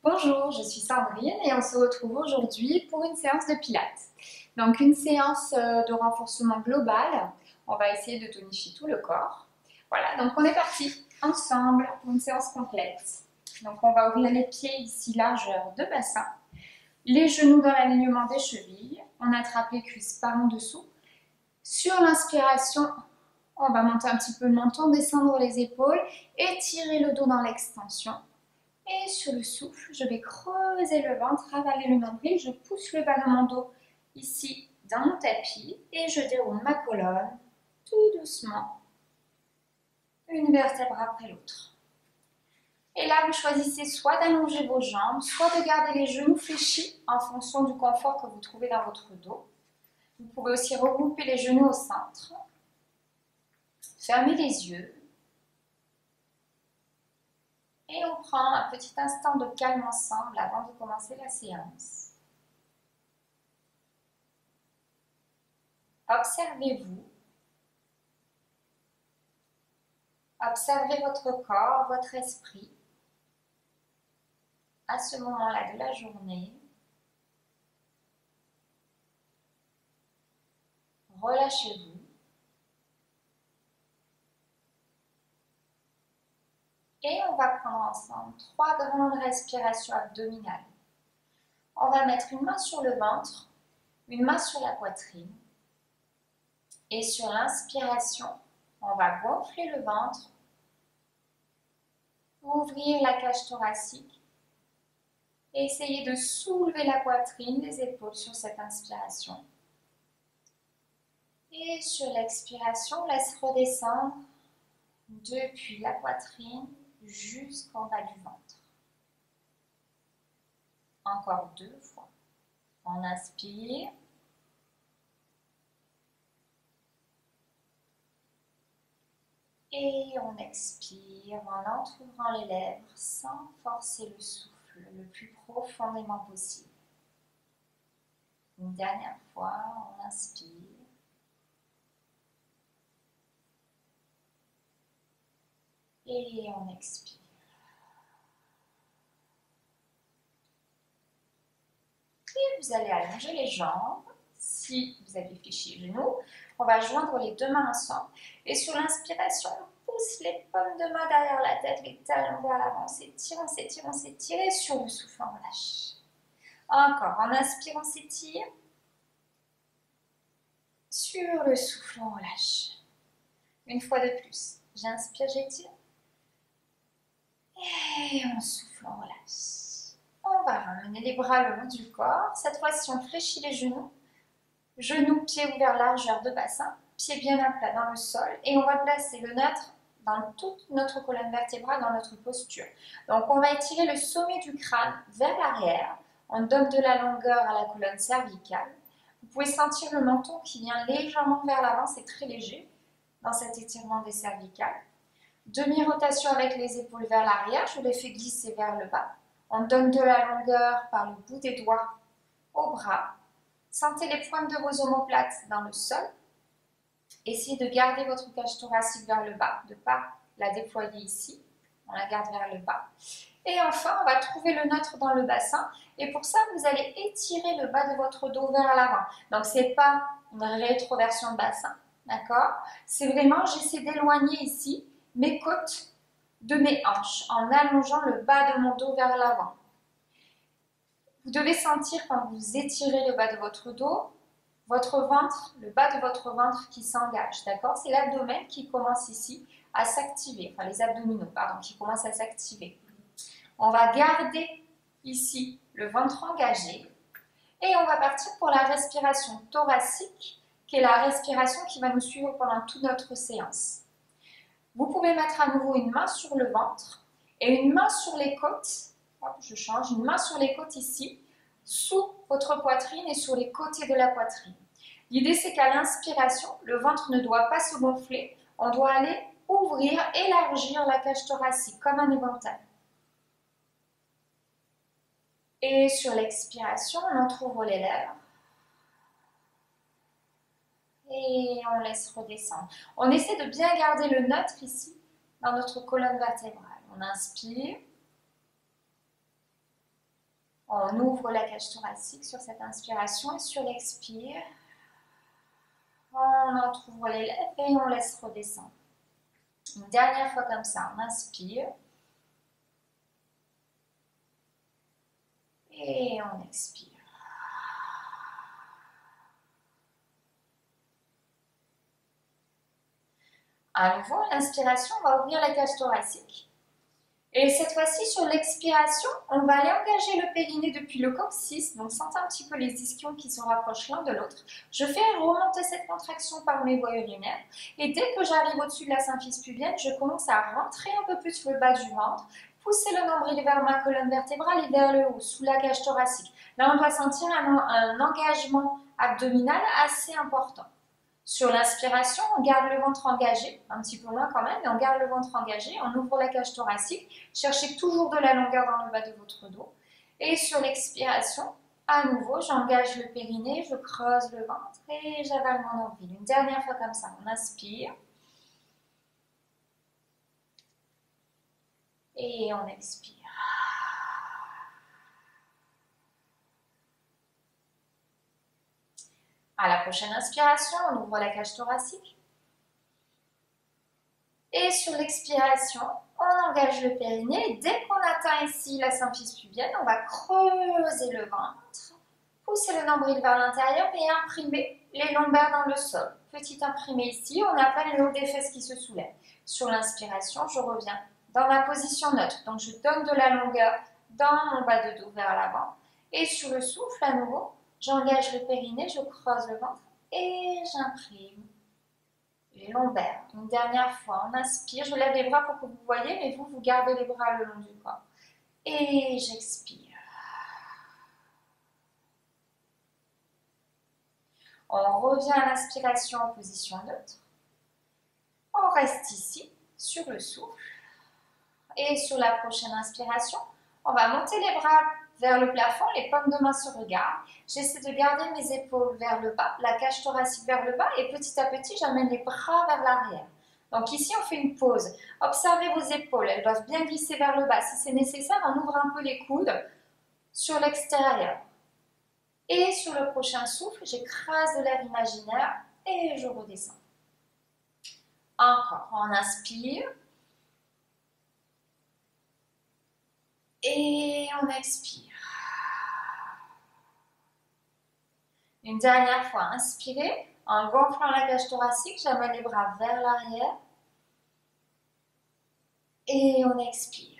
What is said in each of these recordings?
Bonjour, je suis Sandrine et on se retrouve aujourd'hui pour une séance de pilates. Donc une séance de renforcement global. On va essayer de tonifier tout le corps. Voilà, donc on est parti ensemble pour une séance complète. Donc on va ouvrir les pieds ici largeur de bassin. Les genoux dans l'alignement des chevilles. On attrape les cuisses par en dessous. Sur l'inspiration, on va monter un petit peu le menton, descendre les épaules, étirer le dos dans l'extension. Et sur le souffle, je vais creuser le ventre, avaler le nombril, je pousse le bas de mon dos ici dans mon tapis et je déroule ma colonne tout doucement, une vertèbre après l'autre. Et là, vous choisissez soit d'allonger vos jambes, soit de garder les genoux fléchis en fonction du confort que vous trouvez dans votre dos. Vous pouvez aussi regrouper les genoux au centre. Fermez les yeux. Et on prend un petit instant de calme ensemble avant de commencer la séance. Observez-vous. Observez votre corps, votre esprit à ce moment-là de la journée. Relâchez-vous. Et on va prendre ensemble 3 grandes respirations abdominales. On va mettre une main sur le ventre, une main sur la poitrine. Et sur l'inspiration, on va gonfler le ventre, ouvrir la cage thoracique et essayer de soulever la poitrine, les épaules sur cette inspiration. Et sur l'expiration, laisse redescendre depuis la poitrine jusqu'en bas du ventre. Encore 2 fois. On inspire. Et on expire en entrouvrant les lèvres sans forcer le souffle le plus profondément possible. Une dernière fois, on inspire. Et on expire. Et vous allez allonger les jambes. Si vous avez fléchi les genoux, on va joindre les 2 mains ensemble. Et sur l'inspiration, on pousse les paumes de main derrière la tête, les talons vers l'avant. On s'étire, on s'étire, on s'étire. Et sur le souffle, on relâche. Encore, en inspirant, on s'étire. Sur le souffle, on relâche. Une fois de plus. J'inspire, j'étire. Et on souffle, on relâche. On va ramener les bras le long du corps. Cette fois-ci, on fléchit les genoux. Genoux, pieds ouverts, largeur de bassin. Pieds bien à plat dans le sol. Et on va placer le neutre dans toute notre colonne vertébrale, dans notre posture. Donc, on va étirer le sommet du crâne vers l'arrière. On donne de la longueur à la colonne cervicale. Vous pouvez sentir le menton qui vient légèrement vers l'avant. C'est très léger dans cet étirement des cervicales. Demi-rotation avec les épaules vers l'arrière, je les fais glisser vers le bas. On donne de la longueur par le bout des doigts au bras. Sentez les pointes de vos omoplates dans le sol. Essayez de garder votre cage thoracique vers le bas, de ne pas la déployer ici. On la garde vers le bas. Et enfin, on va trouver le neutre dans le bassin. Et pour ça, vous allez étirer le bas de votre dos vers l'avant. Donc, ce n'est pas une rétroversion de bassin, d'accord? C'est vraiment, j'essaie d'éloigner ici mes côtes de mes hanches en allongeant le bas de mon dos vers l'avant. Vous devez sentir quand vous étirez le bas de votre dos, votre ventre, le bas de votre ventre qui s'engage, d'accord? C'est l'abdomen qui commence ici à s'activer, enfin les abdominaux, pardon, qui commencent à s'activer. On va garder ici le ventre engagé et on va partir pour la respiration thoracique, qui est la respiration qui va nous suivre pendant toute notre séance. Vous pouvez mettre à nouveau une main sur le ventre et une main sur les côtes. Hop, je change, une main sur les côtes ici, sous votre poitrine et sur les côtés de la poitrine. L'idée, c'est qu'à l'inspiration, le ventre ne doit pas se gonfler. On doit aller ouvrir, élargir la cage thoracique comme un éventail. Et sur l'expiration, on entrouvre les lèvres. Et on laisse redescendre. On essaie de bien garder le neutre ici, dans notre colonne vertébrale. On inspire. On ouvre la cage thoracique sur cette inspiration et sur l'expire, on entrouvre les lèvres et on laisse redescendre. Une dernière fois comme ça, on inspire et on expire. À nouveau, l'inspiration, on va ouvrir la cage thoracique. Et cette fois-ci, sur l'expiration, on va aller engager le périnée depuis le coccyx. Donc, sentez un petit peu les ischions qui se rapprochent l'un de l'autre. Je fais remonter cette contraction par mes voies urinaires. Et dès que j'arrive au-dessus de la symphyse pubienne, je commence à rentrer un peu plus le bas du ventre, pousser le nombril vers ma colonne vertébrale et vers le haut, sous la cage thoracique. Là, on doit sentir un engagement abdominal assez important. Sur l'inspiration, on garde le ventre engagé, un petit peu loin quand même, mais on garde le ventre engagé, on ouvre la cage thoracique, cherchez toujours de la longueur dans le bas de votre dos. Et sur l'expiration, à nouveau, j'engage le périnée, je creuse le ventre et j'avale mon nombril. Une dernière fois comme ça, on inspire. Et on expire. À la prochaine inspiration, on ouvre la cage thoracique. Et sur l'expiration, on engage le périnée. Dès qu'on atteint ici la symphyse pubienne, on va creuser le ventre, pousser le nombril vers l'intérieur et imprimer les lombaires dans le sol. Petit imprimé ici, on appelle le haut des fesses qui se soulève. Sur l'inspiration, je reviens dans ma position neutre. Donc je donne de la longueur dans mon bas de dos vers l'avant. Et sur le souffle, à nouveau, j'engage le périnée, je creuse le ventre et j'imprime les lombaires. Une dernière fois, on inspire, je lève les bras pour que vous voyez, mais vous gardez les bras le long du corps. Et j'expire. On revient à l'inspiration en position neutre. On reste ici, sur le souffle. Et sur la prochaine inspiration, on va monter les bras vers le plafond, les paumes de main se regardent. J'essaie de garder mes épaules vers le bas, la cage thoracique vers le bas et petit à petit, j'amène les bras vers l'arrière. Donc ici, on fait une pause. Observez vos épaules, elles doivent bien glisser vers le bas. Si c'est nécessaire, on ouvre un peu les coudes sur l'extérieur. Et sur le prochain souffle, j'écrase de l'air imaginaire et je redescends. Encore, on inspire. Et on expire. Une dernière fois, inspirez. En gonflant la cage thoracique, j'amène les bras vers l'arrière. Et on expire.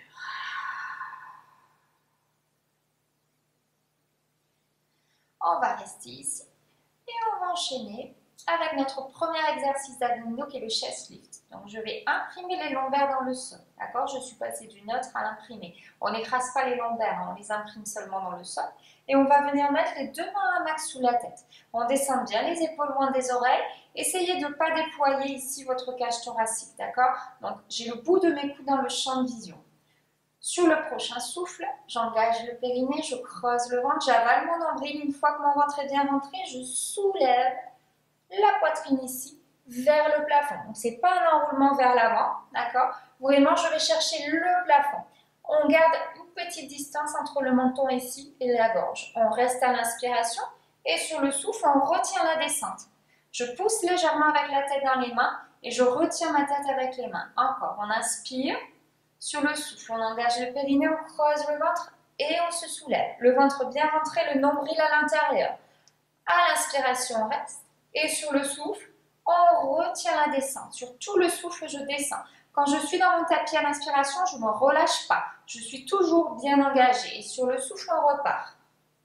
On va rester ici. Et on va enchaîner avec notre premier exercice d'abdominaux qui est le chest lift. Donc je vais imprimer les lombaires dans le sol. D'accord? Je suis passée du neutre à l'imprimer. On n'écrase pas les lombaires, on les imprime seulement dans le sol. Et on va venir mettre les deux mains à max sous la tête. On descend bien les épaules loin des oreilles. Essayez de ne pas déployer ici votre cage thoracique. D'accord? Donc j'ai le bout de mes coudes dans le champ de vision. Sur le prochain souffle, j'engage le périnée, je creuse le ventre, j'avale mon nombril. Une fois que mon ventre est bien rentré, je soulève la poitrine ici vers le plafond. Donc, ce n'est pas un enroulement vers l'avant, d'accord? Vraiment, je vais chercher le plafond. On garde une petite distance entre le menton ici et la gorge. On reste à l'inspiration et sur le souffle, on retient la descente. Je pousse légèrement avec la tête dans les mains et je retiens ma tête avec les mains. Encore, on inspire. Sur le souffle, on engage le périnée, on creuse le ventre et on se soulève. Le ventre bien rentré, le nombril à l'intérieur. À l'inspiration, on reste. Et sur le souffle, on retient la descente. Sur tout le souffle, je descends. Quand je suis dans mon tapis à l'inspiration, je ne me relâche pas. Je suis toujours bien engagée. Et sur le souffle, on repart.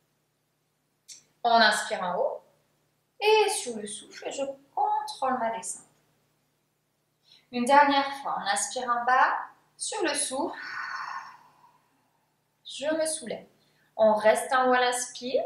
On inspire en haut. Et sur le souffle, je contrôle ma descente. Une dernière fois, on inspire en bas. Sur le souffle, je me soulève. On reste en haut à l'inspire.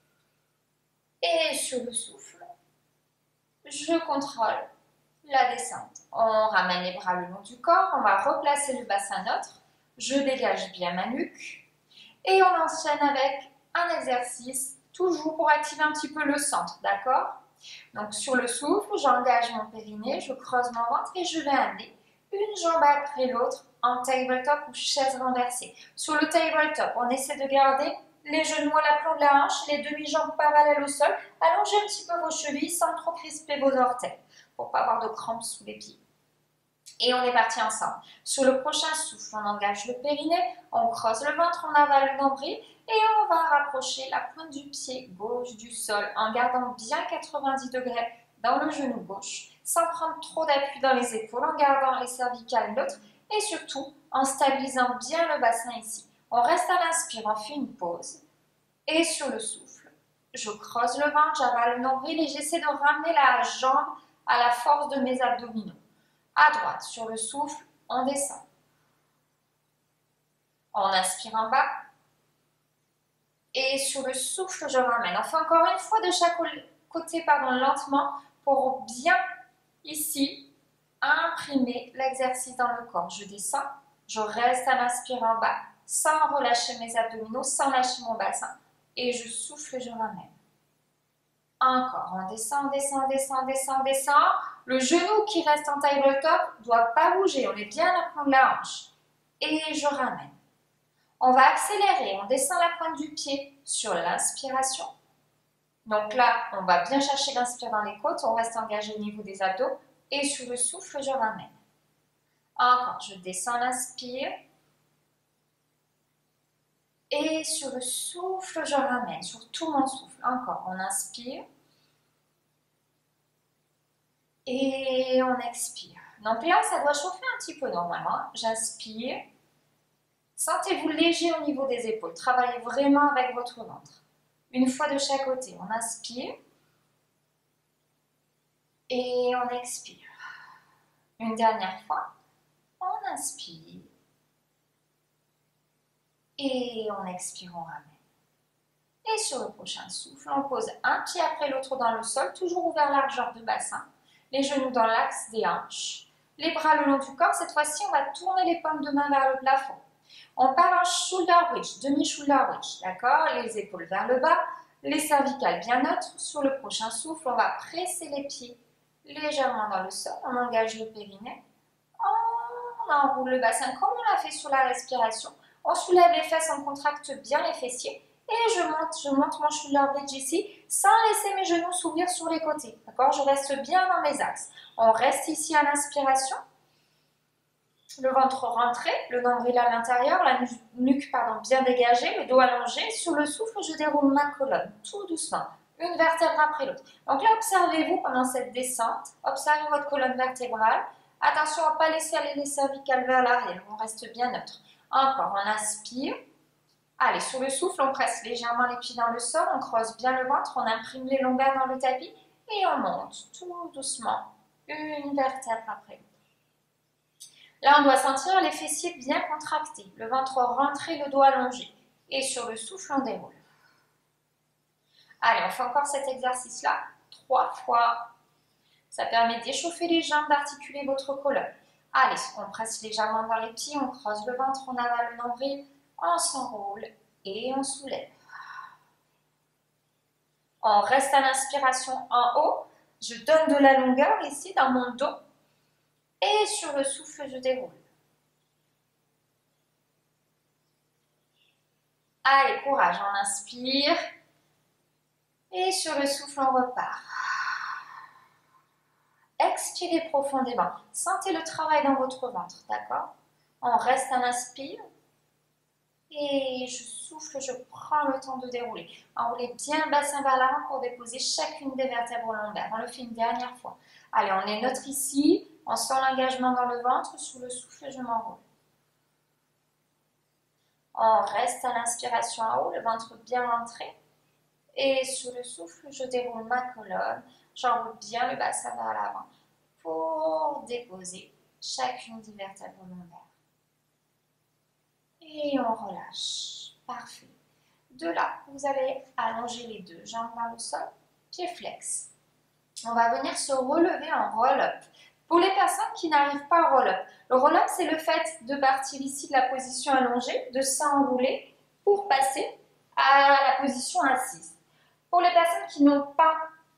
Et sur le souffle, je contrôle la descente. On ramène les bras le long du corps, on va replacer le bassin neutre. Je dégage bien ma nuque. Et on enchaîne avec un exercice, toujours pour activer un petit peu le centre, d'accord? Donc sur le souffle, j'engage mon périnée, je creuse mon ventre et je vais amener une jambe après l'autre en tabletop ou chaise renversée. Sur le tabletop, on essaie de garder les genoux à l'aplomb de la hanche, les demi-jambes parallèles au sol. Allongez un petit peu vos chevilles sans trop crisper vos orteils pour ne pas avoir de crampes sous les pieds. Et on est parti ensemble. Sur le prochain souffle, on engage le périnée, on creuse le ventre, on avale le nombril et on va rapprocher la pointe du pied gauche du sol en gardant bien 90 degrés dans le genou gauche, sans prendre trop d'appui dans les épaules, en gardant les cervicales neutres et surtout en stabilisant bien le bassin ici. On reste à l'inspire, on fait une pause et sur le souffle, je creuse le ventre, j'avale le nombril et j'essaie de ramener la jambe à la force de mes abdominaux. À droite, sur le souffle, on descend. On inspire en bas. Et sur le souffle, je ramène. On fait encore une fois de chaque côté, lentement, pour bien, ici, imprimer l'exercice dans le corps. Je descends, je reste à l'inspire en bas, sans relâcher mes abdominaux, sans lâcher mon bassin. Et je souffle, je ramène. Encore, on descend, descend, descend, descend, descend. Le genou qui reste en tabletop ne doit pas bouger, on est bien à prendre la hanche. Et je ramène. On va accélérer, on descend la pointe du pied sur l'inspiration. Donc là, on va bien chercher l'inspire dans les côtes, on reste engagé au niveau des abdos. Et sur le souffle, je ramène. Encore, je descends l'inspire. Et sur le souffle, je ramène, sur tout mon souffle. Encore, on inspire. Et on expire. Donc là, ça doit chauffer un petit peu normalement. J'inspire. Sentez-vous léger au niveau des épaules. Travaillez vraiment avec votre ventre. Une fois de chaque côté. On inspire. Et on expire. Une dernière fois. On inspire. Et on expire, on ramène. Et sur le prochain souffle, on pose un pied après l'autre dans le sol, toujours ouvert largeur de bassin. Les genoux dans l'axe des hanches, les bras le long du corps. Cette fois-ci, on va tourner les paumes de main vers le plafond. On part en shoulder bridge, demi-shoulder bridge, d'accord? Les épaules vers le bas, les cervicales bien neutres. Sur le prochain souffle, on va presser les pieds légèrement dans le sol. On engage le périnée. On enroule le bassin comme on l'a fait sur la respiration. On soulève les fesses, on contracte bien les fessiers. Et je monte mon shoulder bridge ici, sans laisser mes genoux s'ouvrir sur les côtés. D'accord? Je reste bien dans mes axes. On reste ici à l'inspiration. Le ventre rentré, le nombril à l'intérieur, la nuque bien dégagée, le dos allongé. Sur le souffle, je déroule ma colonne, tout doucement, une vertèbre après l'autre. Donc là, observez-vous pendant cette descente. Observez votre colonne vertébrale. Attention à ne pas laisser aller les cervicales vers l'arrière. On reste bien neutre. Encore, on inspire. Allez, sur le souffle, on presse légèrement les pieds dans le sol, on creuse bien le ventre, on imprime les longueurs dans le tapis et on monte tout doucement, une vertèbre après l'autre. Là, on doit sentir les fessiers bien contractés, le ventre rentré, le dos allongé. Et sur le souffle, on déroule. Allez, on fait encore cet exercice-là 3 fois. Ça permet d'échauffer les jambes, d'articuler votre colonne. Allez, on presse légèrement dans les pieds, on creuse le ventre, on avale le nombril. On s'enroule et on soulève. On reste à l'inspiration en haut. Je donne de la longueur ici dans mon dos. Et sur le souffle, je déroule. Allez, courage, on inspire. Et sur le souffle, on repart. Expirez profondément. Sentez le travail dans votre ventre, d'accord? On reste à l'inspire. Et je souffle, je prends le temps de dérouler. Enroulez bien le bassin vers l'avant pour déposer chacune des vertèbres lombaires. On le fait une dernière fois. Allez, on est neutre ici. On sent l'engagement dans le ventre. Sous le souffle, je m'enroule. On reste à l'inspiration en haut, le ventre bien rentré. Et sous le souffle, je déroule ma colonne. J'enroule bien le bassin vers l'avant pour déposer chacune des vertèbres lombaires. Et on relâche. Parfait. De là, vous allez allonger les deux jambes dans le sol, pieds flex. On va venir se relever en roll-up. Pour les personnes qui n'arrivent pas au roll-up, le roll-up, c'est le fait de partir ici de la position allongée, de s'enrouler pour passer à la position assise. Pour les personnes qui n'ont pas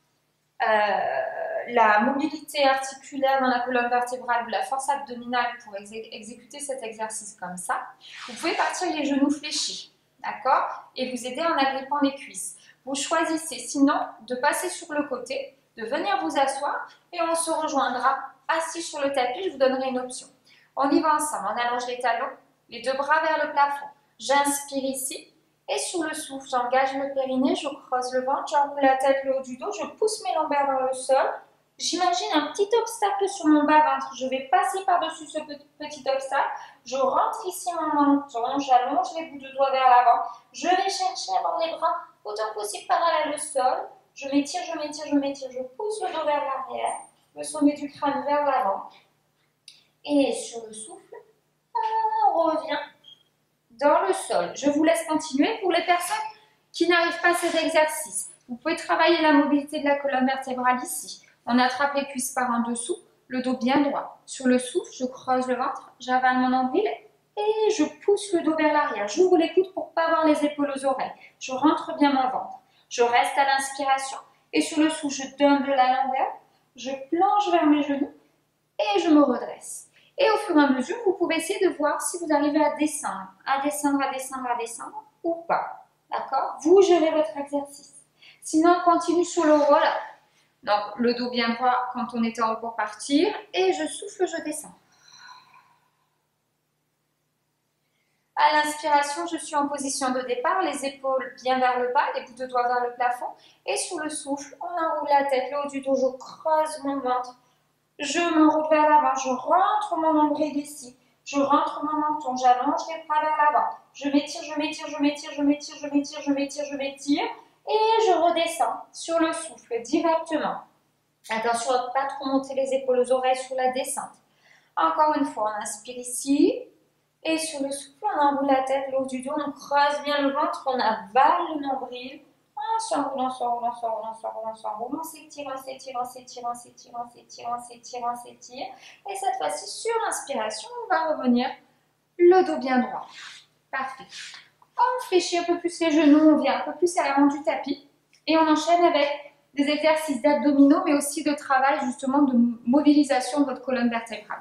la mobilité articulaire dans la colonne vertébrale ou la force abdominale pour exécuter cet exercice comme ça, vous pouvez partir les genoux fléchis, d'accord? et vous aider en agrippant les cuisses. Vous choisissez sinon de passer sur le côté, de venir vous asseoir et on se rejoindra assis sur le tapis. Je vous donnerai une option. On y va ensemble. On allonge les talons, les deux bras vers le plafond. J'inspire ici et sur le souffle, j'engage le périnée, je creuse le ventre, j'enroule la tête, le haut du dos, je pousse mes lombaires vers le sol. J'imagine un petit obstacle sur mon bas-ventre. Je vais passer par-dessus ce petit obstacle. Je rentre ici mon menton, j'allonge les bouts de doigts vers l'avant. Je vais chercher à avoir les bras autant possible parallèles au sol. Je m'étire, je m'étire, je m'étire. Je pousse le dos vers l'arrière, le sommet du crâne vers l'avant. Et sur le souffle, on revient dans le sol. Je vous laisse continuer. Pour les personnes qui n'arrivent pas à cet exercice, vous pouvez travailler la mobilité de la colonne vertébrale ici. On attrape les cuisses par en dessous, le dos bien droit. Sur le souffle, je creuse le ventre, j'avale mon nombril et je pousse le dos vers l'arrière. J'ouvre les coudes pour ne pas avoir les épaules aux oreilles. Je rentre bien mon ventre. Je reste à l'inspiration et sur le souffle, je donne de la longueur. Je plonge vers mes genoux et je me redresse. Et au fur et à mesure, vous pouvez essayer de voir si vous arrivez à descendre, à descendre, à descendre, à descendre ou pas. D'accord? Vous gérez votre exercice. Sinon, on continue sur le roll. Donc, le dos bien droit quand on est en haut pour partir. Et je souffle, je descends. À l'inspiration, je suis en position de départ, les épaules bien vers le bas, les bouts de doigts vers le plafond. Et sur le souffle, on enroule la tête, le haut du dos, je creuse mon ventre. Je m'enroule vers l'avant, je rentre mon nombril ici. Je rentre mon menton, j'allonge les bras vers l'avant. Je m'étire, je m'étire, je m'étire, je m'étire, je m'étire, je m'étire, je m'étire. Et je redescends sur le souffle directement. Attention à ne pas trop monter les épaules aux oreilles sur la descente. Encore une fois, on inspire ici. Et sur le souffle, on enroule la tête, le haut du dos, on creuse bien le ventre, on avale le nombril. On s'enroule, on s'enroule, on s'enroule, on s'enroule, on s'enroule. On s'étire, on s'étire, on s'étire, on s'étire, on s'étire, on s'étire, on s'étire. Et cette fois-ci, sur l'inspiration, on va revenir le dos bien droit. Parfait. On fléchit un peu plus les genoux, on vient un peu plus à l'avant du tapis. Et on enchaîne avec des exercices d'abdominaux, mais aussi de travail justement de mobilisation de votre colonne vertébrale.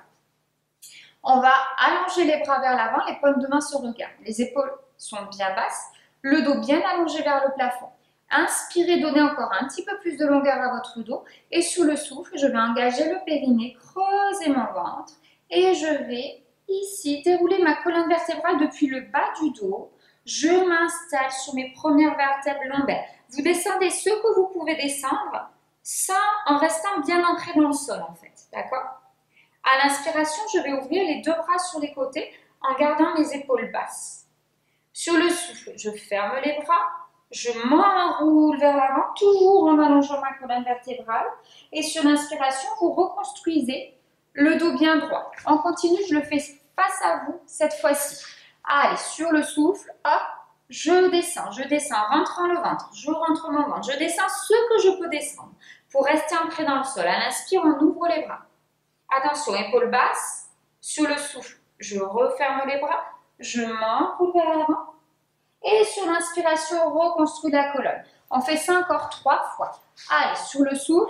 On va allonger les bras vers l'avant, les paumes de main se regardent. Les épaules sont bien basses, le dos bien allongé vers le plafond. Inspirez, donnez encore un petit peu plus de longueur à votre dos. Et sur le souffle, je vais engager le périnée, creuser mon ventre. Et je vais ici dérouler ma colonne vertébrale depuis le bas du dos. Je m'installe sur mes premières vertèbres lombaires. Vous descendez ce que vous pouvez descendre en restant bien ancré dans le sol en fait. D'accord? À l'inspiration, je vais ouvrir les deux bras sur les côtés en gardant les épaules basses. Sur le souffle, je ferme les bras, je m'enroule vers l'avant, toujours en allongeant ma colonne vertébrale. Et sur l'inspiration, vous reconstruisez le dos bien droit. On continue, je le fais face à vous cette fois-ci. Allez, sur le souffle, hop, je descends, rentrant le ventre, je rentre mon ventre, je descends ce que je peux descendre pour rester ancré dans le sol. À l'inspire, on ouvre les bras. Attention, épaules basses, sur le souffle, je referme les bras, je m'enroule vers l'avant. Et sur l'inspiration, on reconstruit la colonne. On fait ça encore 3 fois. Allez, sur le souffle,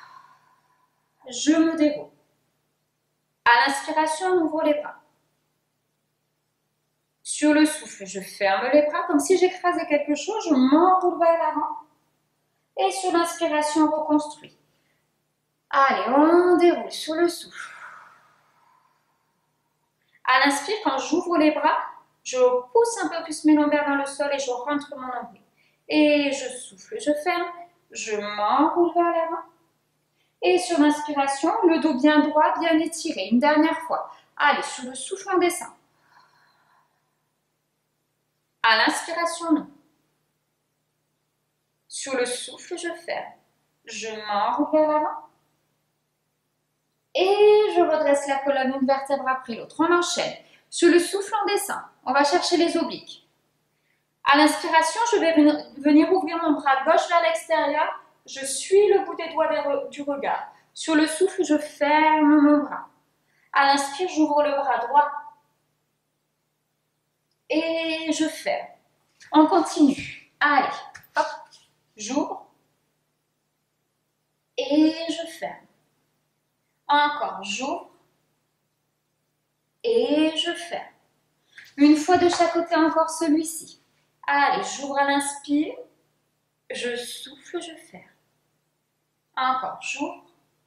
je me déroule. À l'inspiration, on ouvre les bras. Sur le souffle, je ferme les bras comme si j'écrasais quelque chose, je m'enroule vers l'avant. Et sur l'inspiration, on reconstruit. Allez, on déroule sur le souffle. À l'inspire, quand j'ouvre les bras, je pousse un peu plus mes lombaires dans le sol et je rentre mon nombril. Et je souffle, je ferme, je m'enroule vers l'avant. Et sur l'inspiration, le dos bien droit, bien étiré. Une dernière fois. Allez, sur le souffle, on descend. À l'inspiration, non. Sur le souffle, je ferme. Je m'enroule vers l'avant. Et je redresse la colonne une vertèbre après l'autre. On enchaîne. Sur le souffle, on descend. On va chercher les obliques. À l'inspiration, je vais venir ouvrir mon bras gauche vers l'extérieur. Je suis le bout des doigts du regard. Sur le souffle, je ferme mon bras. À l'inspire, j'ouvre le bras droit. Et je ferme. On continue. Allez, hop, j'ouvre. Et je ferme. Encore, j'ouvre. Et je ferme. Une fois de chaque côté, encore celui-ci. Allez, j'ouvre à l'inspire. Je souffle, je ferme. Encore, j'ouvre.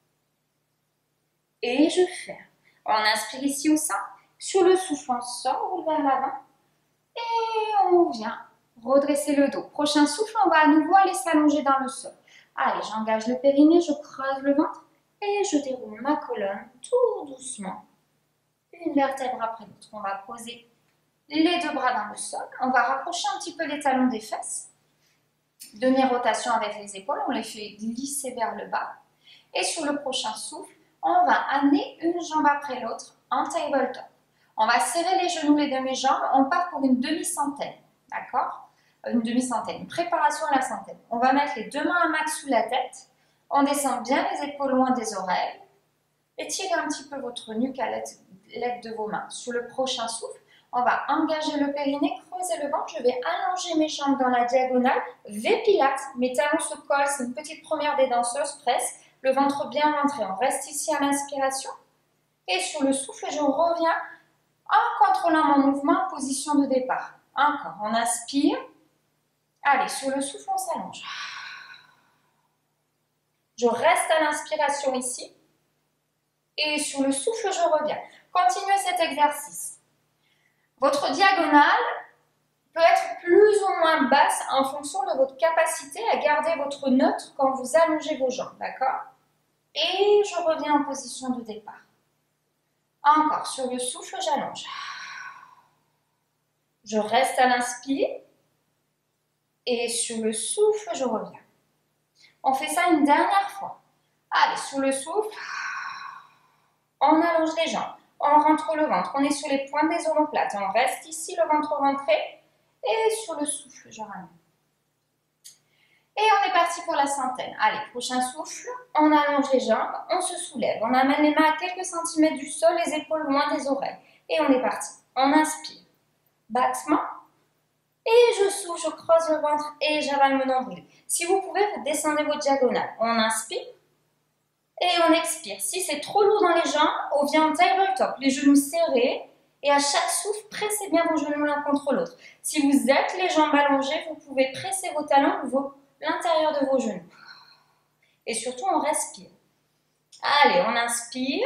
Et je ferme. On inspire ici au sein. Sur le souffle, on sort, on roule vers l'avant. Et on vient redresser le dos. Prochain souffle, on va à nouveau aller s'allonger dans le sol. Allez, j'engage le périnée, je creuse le ventre et je déroule ma colonne tout doucement. Une vertèbre après l'autre. On va poser les deux bras dans le sol. On va rapprocher un petit peu les talons des fesses. Demi-rotation avec les épaules. On les fait glisser vers le bas. Et sur le prochain souffle, on va amener une jambe après l'autre en tabletop. On va serrer les genoux, les demi-jambes. On part pour une demi-centaine. D'accord? Une demi-centaine. Une préparation à la centaine. On va mettre les deux mains à max sous la tête. On descend bien les épaules loin des oreilles. Étirez un petit peu votre nuque à l'aide de vos mains. Sur le prochain souffle, on va engager le périnée, creuser le ventre. Je vais allonger mes jambes dans la diagonale. V Pilates. Mes talons se collent. C'est une petite première des danseuses. Presse. Le ventre bien rentré. On reste ici à l'inspiration. Et sur le souffle, je reviens en contrôlant mon mouvement en position de départ. Encore. On inspire. Allez, sur le souffle, on s'allonge. Je reste à l'inspiration ici. Et sur le souffle, je reviens. Continuez cet exercice. Votre diagonale peut être plus ou moins basse en fonction de votre capacité à garder votre neutre quand vous allongez vos jambes, d'accord? Et je reviens en position de départ. Encore, sur le souffle, j'allonge. Je reste à l'inspire. Et sur le souffle, je reviens. On fait ça une dernière fois. Allez, sur le souffle, on allonge les jambes. On rentre le ventre. On est sur les pointes des omoplates. On reste ici, le ventre rentré. Et sur le souffle, je ramène. Et on est parti pour la centaine. Allez, prochain souffle. On allonge les jambes. On se soulève. On amène les mains à quelques centimètres du sol, les épaules loin des oreilles. Et on est parti. On inspire. Battement. Et je souffle, je creuse le ventre et j'avale mon nombril. Si vous pouvez, vous descendez votre diagonale. On inspire. Et on expire. Si c'est trop lourd dans les jambes, on vient en tabletop. Les genoux serrés. Et à chaque souffle, pressez bien vos genoux l'un contre l'autre. Si vous êtes les jambes allongées, vous pouvez presser vos talons ou l'intérieur de vos genoux. Et surtout, on respire. Allez, on inspire.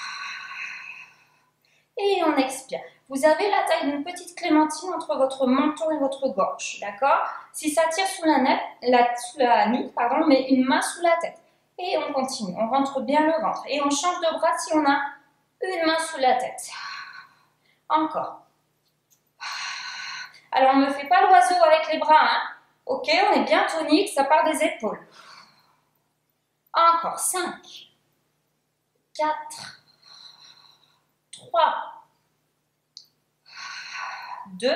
Et on expire. Vous avez la taille d'une petite clémentine entre votre menton et votre gorge. D'accord? Si ça tire sous la nuque, mais une main sous la tête. Et on continue. On rentre bien le ventre. Et on change de bras si on a une main sous la tête. Encore. Alors, on ne fait pas l'oiseau avec les bras. Hein? Ok, on est bien tonique, ça part des épaules. Encore. 5, 4, 3, 2,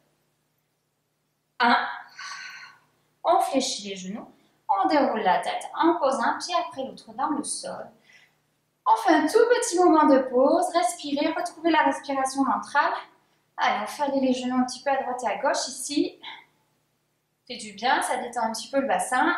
1. On fléchit les genoux. On déroule la tête. On pose un pied après l'autre dans le sol. On fait un tout petit moment de pause. Respirez, retrouvez la respiration ventrale. Allez, on fait aller les genoux un petit peu à droite et à gauche ici. Ça fait du bien, ça détend un petit peu le bassin.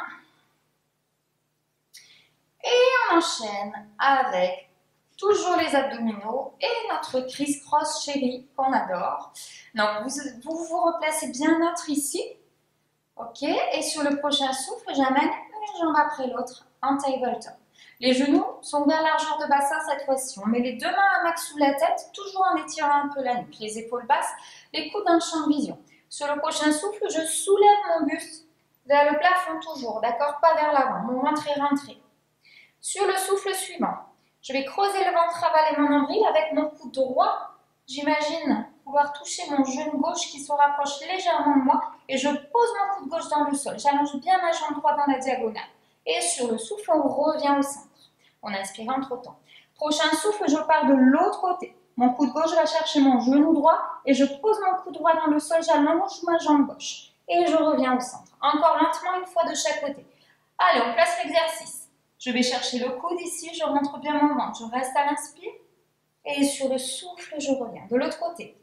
Et on enchaîne avec toujours les abdominaux et notre criss-cross chéri qu'on adore. Donc, vous replacez bien notre ici. Ok, et sur le prochain souffle, j'amène une jambe après l'autre en tabletop. Les genoux sont bien largeur de bassin cette fois-ci. On met les deux mains à max sous la tête, toujours en étirant un peu la nuque. Les épaules basses, les coudes dans le champ de vision. Sur le prochain souffle, je soulève mon buste vers le plafond toujours, d'accord? Pas vers l'avant, mon ventre est rentré. Sur le souffle suivant, je vais creuser le ventre, avaler mon nombril avec mon coude droit. J'imagine pouvoir toucher mon genou gauche qui se rapproche légèrement de moi et je pose mon coude gauche dans le sol. J'allonge bien ma jambe droite dans la diagonale. Et sur le souffle, on revient au centre. On inspire entre-temps. Prochain souffle, je pars de l'autre côté. Mon coude gauche va chercher mon genou droit et je pose mon coude droit dans le sol, j'allonge ma jambe gauche. Et je reviens au centre. Encore lentement, une fois de chaque côté. Allez, on place l'exercice. Je vais chercher le coude ici, je rentre bien mon ventre. Je reste à l'inspire. Et sur le souffle, je reviens. De l'autre côté.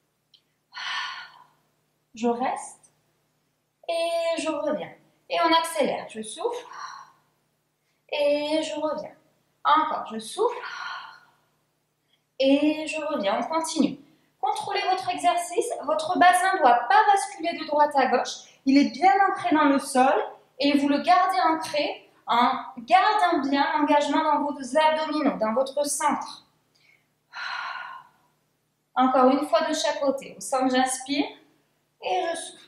Je reste. Et je reviens. Et on accélère. Je souffle. Et je reviens. Encore, je souffle. Et je reviens. On continue. contrôlez votre exercice. Votre bassin ne doit pas basculer de droite à gauche. Il est bien ancré dans le sol et vous le gardez ancré en gardant bien l'engagement dans vos abdominaux, dans votre centre. Encore une fois de chaque côté. Au centre, j'inspire et je souffle.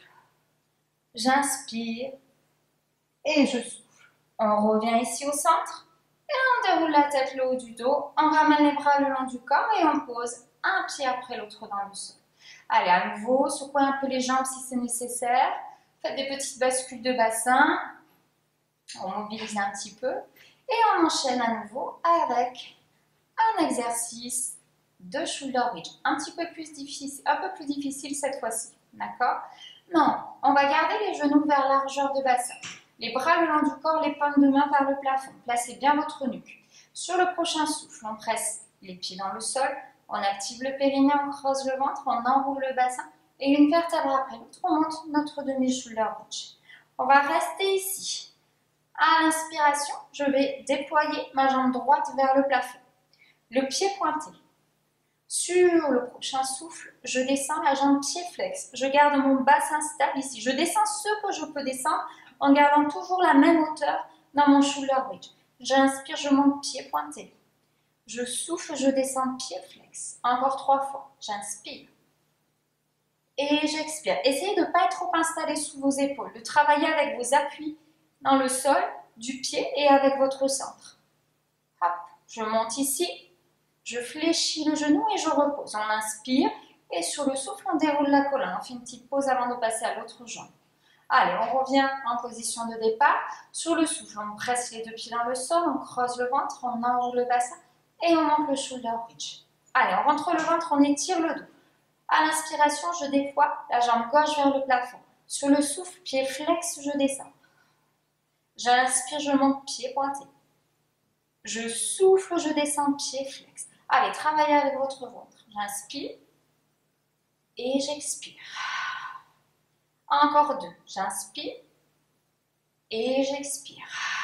J'inspire et je souffle. On revient ici au centre et on déroule la tête le haut du dos. On ramène les bras le long du corps et on pose un pied après l'autre dans le sol. Allez, à nouveau, secouez un peu les jambes si c'est nécessaire. Faites des petites bascules de bassin. On mobilise un petit peu et on enchaîne à nouveau avec un exercice de shoulder bridge, un peu plus difficile cette fois-ci, d'accord? Non, on va garder les genoux vers largeur de bassin, les bras le long du corps, les paumes de main vers le plafond, placez bien votre nuque. Sur le prochain souffle, on presse les pieds dans le sol, on active le périnée, on creuse le ventre, on enroule le bassin et une vertèbre après l'autre, on monte notre demi-shoulder bridge. On va rester ici. À l'inspiration, je vais déployer ma jambe droite vers le plafond, le pied pointé. Sur le prochain souffle, je descends la jambe pied flex. Je garde mon bassin stable ici. Je descends ce que je peux descendre en gardant toujours la même hauteur dans mon shoulder bridge. J'inspire, je monte pied pointé. Je souffle, je descends pied flex. Encore 3 fois. J'inspire. Et j'expire. Essayez de ne pas être trop installé sous vos épaules, de travailler avec vos appuis dans le sol du pied et avec votre centre. Hop, je monte ici. Je fléchis le genou et je repose. On inspire et sur le souffle, on déroule la colonne. On fait une petite pause avant de passer à l'autre jambe. Allez, on revient en position de départ. Sur le souffle, on presse les deux pieds dans le sol, on creuse le ventre, on enroule le bassin et on monte le shoulder bridge. Allez, on rentre le ventre, on étire le dos. À l'inspiration, je déploie la jambe gauche vers le plafond. Sur le souffle, pied flex, je descends. J'inspire, je monte pied pointé. Je souffle, je descends pied flex. Allez, travaillez avec votre ventre. J'inspire et j'expire. Encore 2. J'inspire et j'expire.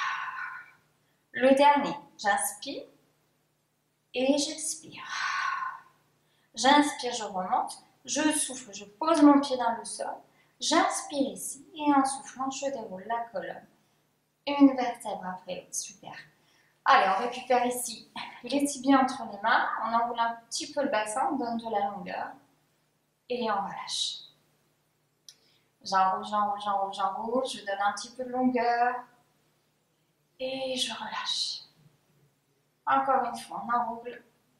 Le dernier. J'inspire et j'expire. J'inspire, je remonte. Je souffle, je pose mon pied dans le sol. J'inspire ici et en soufflant, je déroule la colonne. Une vertèbre après l'autre. Super. Allez, on récupère ici les tibias entre les mains, on enroule un petit peu le bassin, on donne de la longueur et on relâche. J'enroule, j'enroule, j'enroule, j'enroule, je donne un petit peu de longueur et je relâche. Encore une fois, on enroule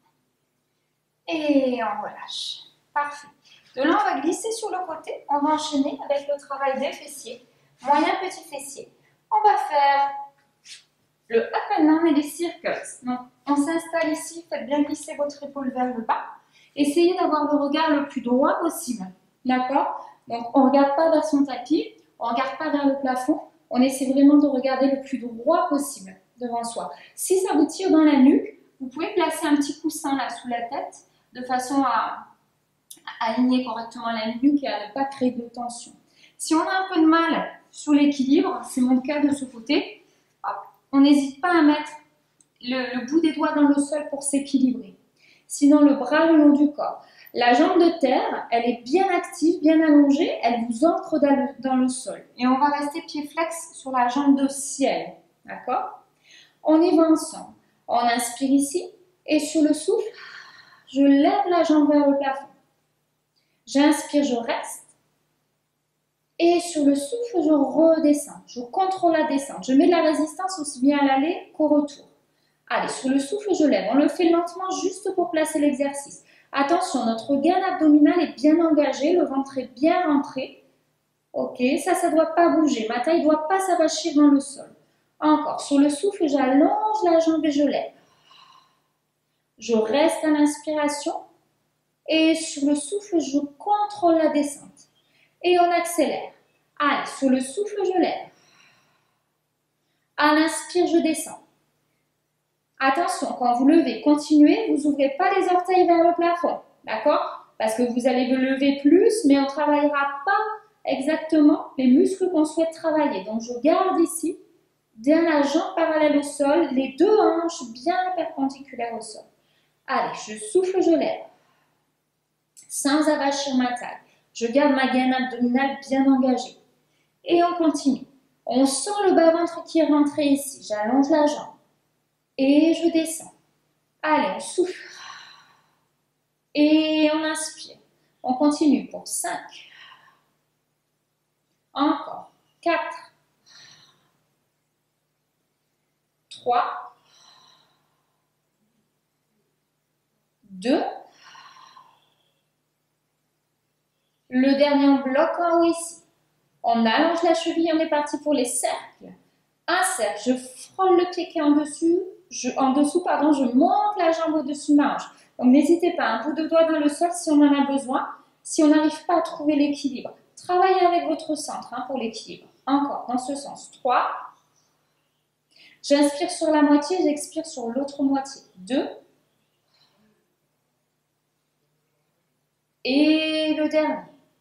et on relâche. Parfait. De là, on va glisser sur le côté, on va enchaîner avec le travail des fessiers, moyen petit fessier. On va faire le up and down et les circles. Donc, on s'installe ici, faites bien glisser votre épaule vers le bas. Essayez d'avoir le regard le plus droit possible. D'accord? Donc, on ne regarde pas vers son tapis, on ne regarde pas vers le plafond. On essaie vraiment de regarder le plus droit possible devant soi. Si ça vous tire dans la nuque, vous pouvez placer un petit coussin là sous la tête de façon à aligner correctement la nuque et à ne pas créer de tension. Si on a un peu de mal sur l'équilibre, c'est mon cas de ce côté, on n'hésite pas à mettre le bout des doigts dans le sol pour s'équilibrer. Sinon, le bras le long du corps. La jambe de terre, elle est bien active, bien allongée, elle vous ancre dans le sol. Et on va rester pied flex sur la jambe de ciel. D'accord? On y va ensemble. On inspire ici et sur le souffle, je lève la jambe vers le plafond. J'inspire, je reste. Et sur le souffle, je redescends. Je contrôle la descente. Je mets de la résistance aussi bien à l'aller qu'au retour. Allez, sur le souffle, je lève. On le fait lentement juste pour placer l'exercice. Attention, notre gaine abdominale est bien engagée. Le ventre est bien rentré. Ok, ça ne doit pas bouger. Ma taille ne doit pas s'avachir dans le sol. Encore, sur le souffle, j'allonge la jambe et je lève. Je reste à l'inspiration. Et sur le souffle, je contrôle la descente. Et on accélère. Allez, sur le souffle, je lève. À l'inspire, je descends. Attention, quand vous levez, continuez, vous n'ouvrez pas les orteils vers le plafond. D'accord? Parce que vous allez le lever plus, mais on ne travaillera pas exactement les muscles qu'on souhaite travailler. Donc, je garde ici, bien la jambe parallèle au sol, les deux hanches bien perpendiculaires au sol. Allez, je souffle, je lève. sans avachir ma taille. Je garde ma gaine abdominale bien engagée. Et on continue. On sent le bas-ventre qui est rentré ici. J'allonge la jambe. Et je descends. Allez, on souffle. Et on inspire. On continue pour 5. Encore. 4. 3. 2. Le dernier, on bloque en haut ici. On allonge la cheville, on est parti pour les cercles. Un cercle, je frôle le pied qui est en dessous, je monte la jambe au-dessus de ma hanche. Donc n'hésitez pas, un bout de doigt dans le sol si on en a besoin, si on n'arrive pas à trouver l'équilibre. Travaillez avec votre centre pour l'équilibre. Encore, dans ce sens. 3. J'inspire sur la moitié, j'expire sur l'autre moitié. 2. Et le dernier.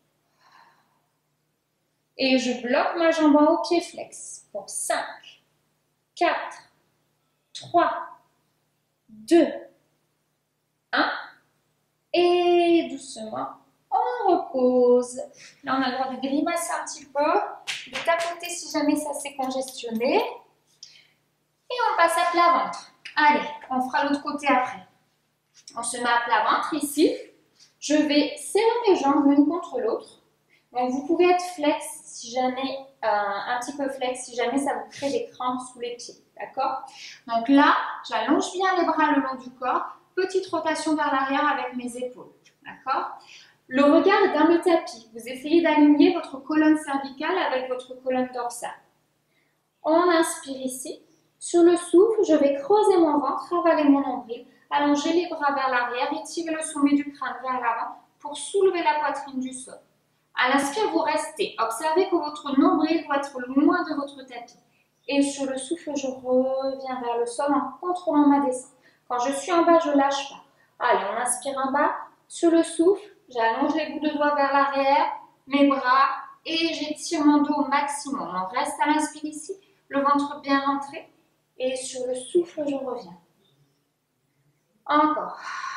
Et je bloque ma jambe en haut, pied flex. Pour 5, 4, 3, 2, 1. Et doucement, on repose. Là, on a le droit de grimacer un petit peu, de tapoter si jamais ça s'est congestionné. Et on passe à plat ventre. Allez, on fera l'autre côté après. On se met à plat ventre ici. Je vais serrer mes jambes l'une contre l'autre. Donc, vous pouvez être flex si jamais, un petit peu flex si jamais ça vous crée des crampes sous les pieds. D'accord? Donc là, j'allonge bien les bras le long du corps. Petite rotation vers l'arrière avec mes épaules. D'accord? Le regard est dans le tapis. Vous essayez d'aligner votre colonne cervicale avec votre colonne dorsale. On inspire ici. Sur le souffle, je vais creuser mon ventre, avaler mon nombril, allonger les bras vers l'arrière, étirer le sommet du crâne vers l'avant pour soulever la poitrine du sol. À l'inspire, vous restez. Observez que votre nombril doit être loin de votre tapis. Et sur le souffle, je reviens vers le sol en contrôlant ma descente. Quand je suis en bas, je ne lâche pas. Allez, on inspire en bas. Sur le souffle, j'allonge les bouts de doigts vers l'arrière, mes bras, et j'étire mon dos au maximum. On reste à l'inspire ici, le ventre bien rentré. Et sur le souffle, je reviens. Encore.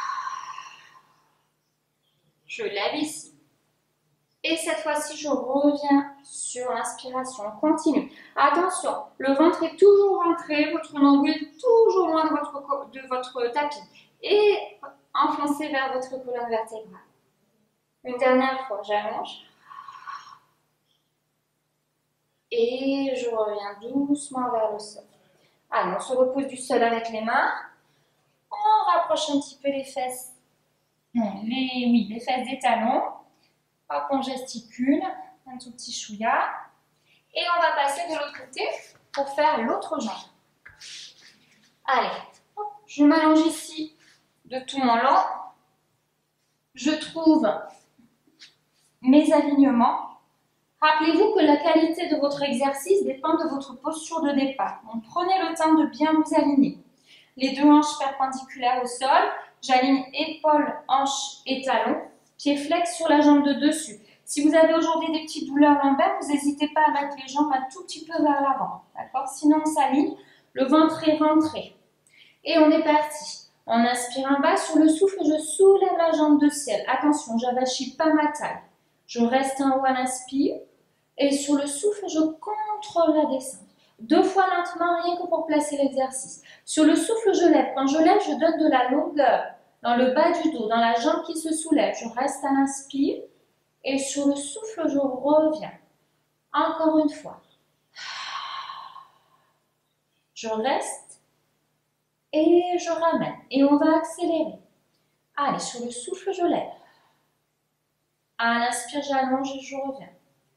Je lève ici. Et cette fois-ci, je reviens sur l'inspiration. On continue. Attention, le ventre est toujours rentré, votre nombril est toujours loin de votre tapis. Et enfoncé vers votre colonne vertébrale. Une dernière fois, j'allonge. Et je reviens doucement vers le sol. Allez, on se repose du sol avec les mains. On rapproche un petit peu les fesses. Les fesses des talons. Hop, on gesticule, un tout petit chouïa. Et on va passer de l'autre côté pour faire l'autre jambe. Allez, hop, je m'allonge ici de tout mon long. Je trouve mes alignements. Rappelez-vous que la qualité de votre exercice dépend de votre posture de départ. Donc prenez le temps de bien vous aligner. Les deux hanches perpendiculaires au sol. J'aligne épaules, hanches et talons. Pied flex sur la jambe de dessus. Si vous avez aujourd'hui des petites douleurs lombaires, vous n'hésitez pas à mettre les jambes un tout petit peu vers l'avant. D'accord? Sinon, on s'aligne. Le ventre est rentré. Et on est parti. On inspire en bas. Sur le souffle, je soulève la jambe de ciel. Attention, je n'avachis pas ma taille. Je reste en haut à l'inspire. Et sur le souffle, je contrôle la descente. 2 fois lentement, rien que pour placer l'exercice. Sur le souffle, je lève. Quand je lève, je donne de la longueur dans le bas du dos, dans la jambe qui se soulève. Je reste à l'inspire. Et sur le souffle, je reviens. Encore une fois. Je reste et je ramène. Et on va accélérer. Allez, sur le souffle, je lève. À l'inspire, j'allonge et je reviens.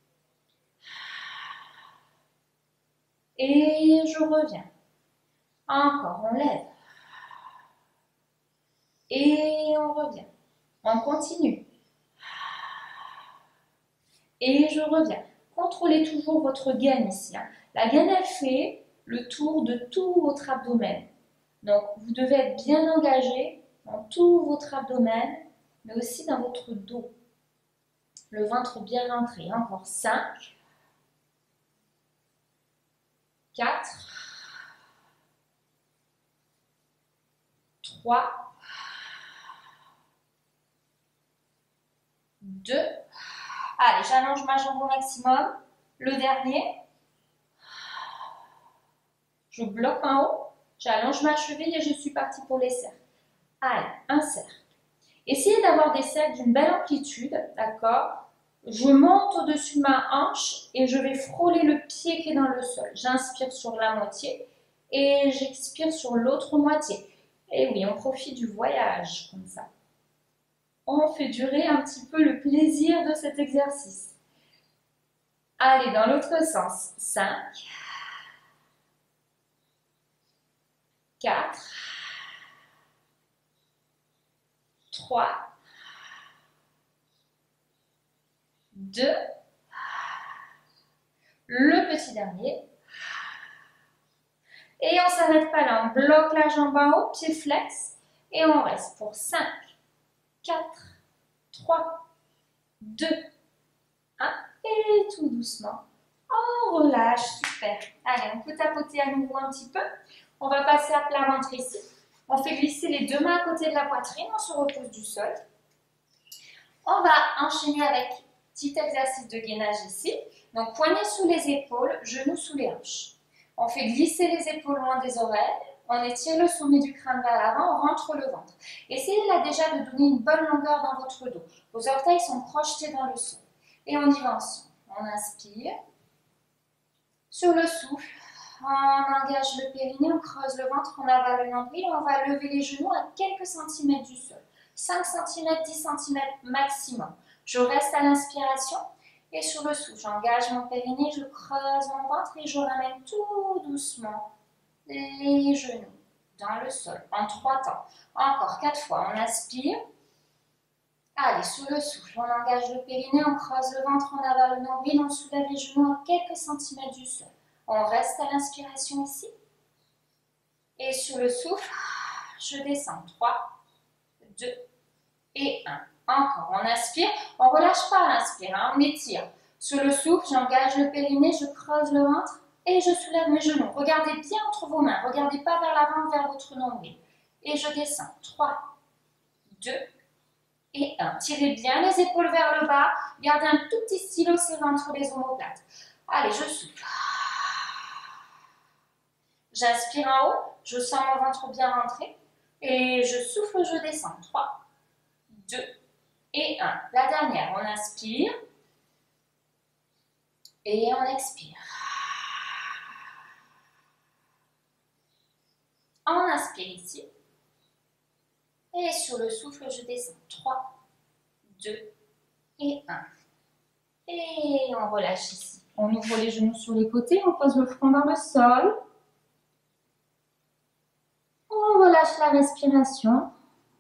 Et je reviens. Encore, on lève. Et on revient. On continue. Et je reviens. Contrôlez toujours votre gaine ici. La gaine, elle fait le tour de tout votre abdomen. Donc, vous devez être bien engagé dans tout votre abdomen, mais aussi dans votre dos. Le ventre bien rentré. Encore 5, 4, 3, 2. Allez, j'allonge ma jambe au maximum. Le dernier. Je bloque en haut. J'allonge ma cheville et je suis partie pour les cercles. Allez, un cercle. Essayez d'avoir des cercles d'une belle amplitude, d'accord? Je monte au-dessus de ma hanche et je vais frôler le pied qui est dans le sol. J'inspire sur la moitié et j'expire sur l'autre moitié. Et oui, on profite du voyage comme ça. On fait durer un petit peu le plaisir de cet exercice. Allez, dans l'autre sens. 5, 4, 3, 2, le petit dernier. Et on ne s'arrête pas là, on bloque la jambe en haut, pied flex, et on reste pour 5, 4, 3, 2, 1, et tout doucement, on relâche, super. Allez, on peut tapoter à nouveau un petit peu. On va passer à plat ventre ici. On fait glisser les deux mains à côté de la poitrine, on se repose du sol. On va enchaîner avec petit exercice de gainage ici. Donc, poignets sous les épaules, genoux sous les hanches. On fait glisser les épaules loin des oreilles, on étire le sommet du crâne vers l'avant, on rentre le ventre. Essayez là déjà de donner une bonne longueur dans votre dos. Vos orteils sont projetés dans le sol. Et on y va ensemble. On inspire. Sur le souffle, on engage le périnée, on creuse le ventre, on avale le nombril, on va lever les genoux à quelques centimètres du sol. 5 cm, 10 cm maximum. Je reste à l'inspiration. Et sur le souffle, j'engage mon périnée, je creuse mon ventre et je ramène tout doucement les genoux dans le sol en 3 temps. Encore 4 fois, on inspire. Allez, sur le souffle, on engage le périnée, on creuse le ventre, on avale le nombril, on soulève les genoux à quelques centimètres du sol. On reste à l'inspiration ici. Et sur le souffle, je descends. 3, 2 et 1. Encore, on inspire, on ne relâche pas à l'inspire, hein, on étire. Sur le souffle, j'engage le périnée, je creuse le ventre et je soulève mes genoux. Regardez bien entre vos mains, regardez pas vers l'avant, vers votre nombril. Et je descends. 3, 2 et 1. Tirez bien les épaules vers le bas, gardez un tout petit stylo serré entre les omoplates. Allez, je souffle. J'inspire en haut, je sens mon ventre bien rentrer et je souffle, je descends. 3, 2 et 1. La dernière, on inspire et on expire. On inspire ici et sur le souffle, je descends. 3, 2 et 1. Et on relâche ici. On ouvre les genoux sur les côtés, on pose le front dans le sol. On relâche la respiration.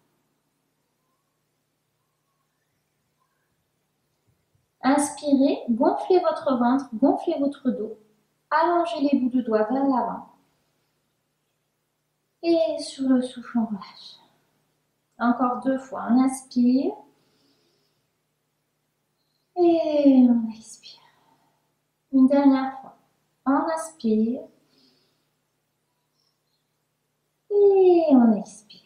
Inspirez, gonflez votre ventre, gonflez votre dos. Allongez les bouts de doigts vers l'avant. Et sur le souffle, on relâche. Encore 2 fois, on inspire. Et on expire. Une dernière fois. On inspire. Et on expire.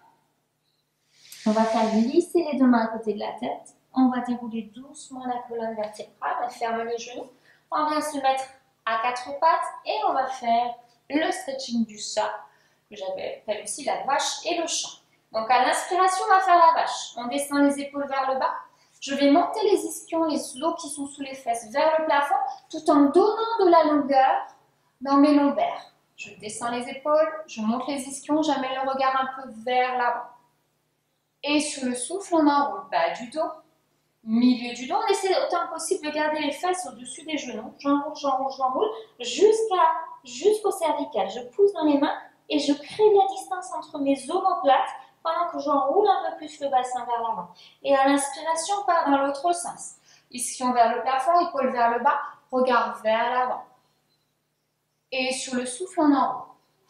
On va faire glisser les deux mains à côté de la tête. On va dérouler doucement la colonne vertébrale. On ferme les genoux. On vient se mettre à 4 pattes et on va faire le stretching du chat, que j'appelle aussi la vache et le chat. Donc à l'inspiration, on va faire la vache. On descend les épaules vers le bas. Je vais monter les ischions, les os qui sont sous les fesses vers le plafond, tout en donnant de la longueur dans mes lombaires. Je descends les épaules, je monte les ischions, j'amène le regard un peu vers l'avant. Et sur le souffle, on enroule bas du dos, milieu du dos. On essaie autant que possible de garder les fesses au-dessus des genoux. J'enroule, j'enroule, j'enroule, jusqu'au cervical. Je pousse dans les mains et je crée de la distance entre mes omoplates pendant que j'enroule un peu plus le bassin vers l'avant. Et à l'inspiration, on part dans l'autre sens. Ischion vers le plafond, épaules vers le bas, regard vers l'avant. Et sur le souffle, on enroule.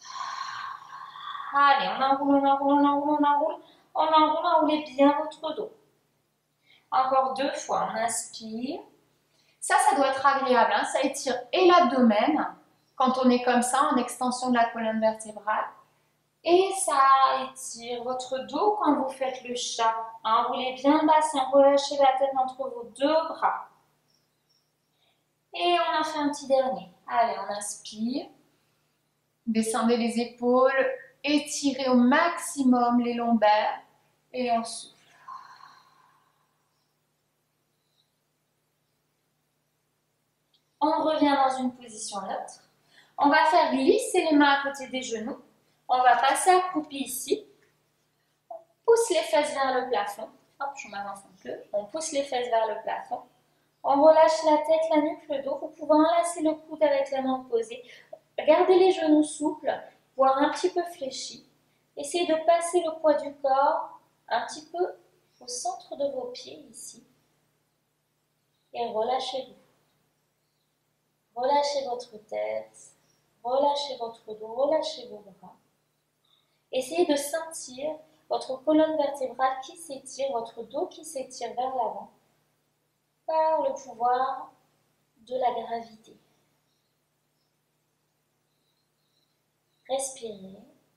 Allez, on enroule, on enroule, on enroule, on enroule. On enroule, enroulez bien votre dos. Encore 2 fois, on inspire. Ça doit être agréable, hein. Ça étire et l'abdomen, quand on est comme ça, en extension de la colonne vertébrale, Et ça étire votre dos quand vous faites le chat. Enroulez bien le bassin, relâchez la tête entre vos deux bras. Et on en fait un petit dernier. Allez, on inspire. Descendez les épaules, étirez au maximum les lombaires et on souffle. On revient dans une position neutre. On va faire glisser les mains à côté des genoux. On va passer accroupi ici. On pousse les fesses vers le plafond. Hop, je m'avance un peu. On pousse les fesses vers le plafond. On relâche la tête, la nuque, le dos. Vous pouvez enlacer le coude avec la main opposée. Gardez les genoux souples, voire un petit peu fléchis. Essayez de passer le poids du corps un petit peu au centre de vos pieds ici. Et relâchez-vous. Relâchez votre tête, relâchez votre dos, relâchez vos bras. Essayez de sentir votre colonne vertébrale qui s'étire, votre dos qui s'étire vers l'avant par le pouvoir de la gravité. Respirez.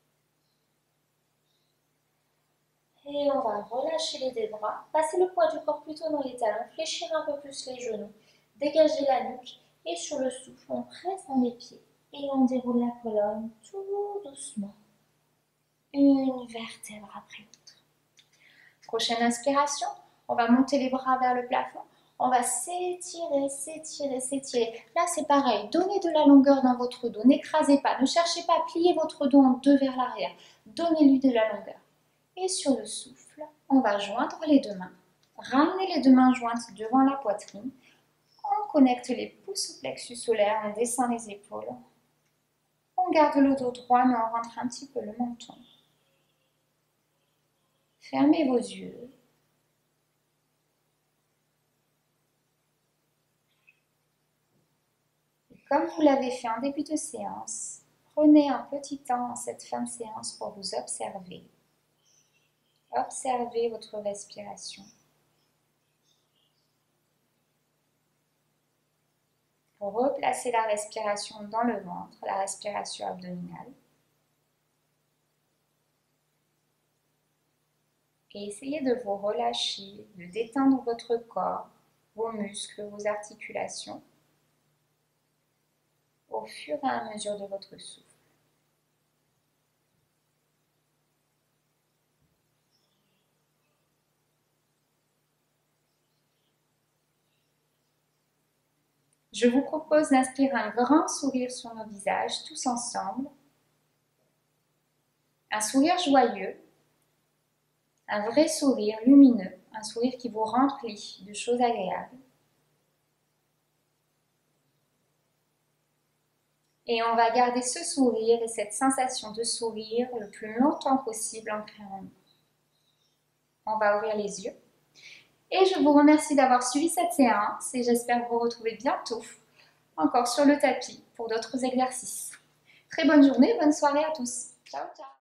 Et on va relâcher les deux bras, passer le poids du corps plutôt dans les talons, fléchir un peu plus les genoux, dégager la nuque et sur le souffle, on presse dans les pieds et on déroule la colonne tout doucement, une vertèbre après l'autre. Prochaine inspiration, on va monter les bras vers le plafond, on va s'étirer, s'étirer, s'étirer. Là c'est pareil, donnez de la longueur dans votre dos, n'écrasez pas, ne cherchez pas à plier votre dos en deux vers l'arrière, donnez-lui de la longueur. Et sur le souffle, on va joindre les deux mains. Ramenez les deux mains jointes devant la poitrine. On connecte les pouces au plexus solaire, on descend les épaules. On garde le dos droit, mais on rentre un petit peu le menton. Fermez vos yeux. Et comme vous l'avez fait en début de séance, prenez un petit temps en cette fin de séance pour vous observer. Observez votre respiration. Replacez la respiration dans le ventre, la respiration abdominale. Et essayez de vous relâcher, de détendre votre corps, vos muscles, vos articulations, au fur et à mesure de votre souffle. Je vous propose d'inspirer un grand sourire sur nos visages, tous ensemble. Un sourire joyeux, un vrai sourire lumineux, un sourire qui vous remplit de choses agréables. Et on va garder ce sourire et cette sensation de sourire le plus longtemps possible ancrée en nous. On va ouvrir les yeux. Et je vous remercie d'avoir suivi cette séance et j'espère vous retrouver bientôt encore sur le tapis pour d'autres exercices. Très bonne journée, bonne soirée à tous. Ciao, ciao.